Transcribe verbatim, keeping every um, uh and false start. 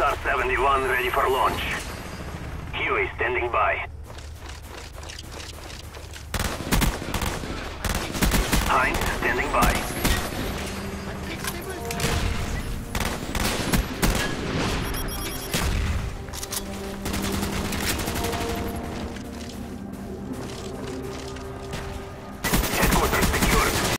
Star seventy-one ready for launch. Huey standing by. Heinz standing by.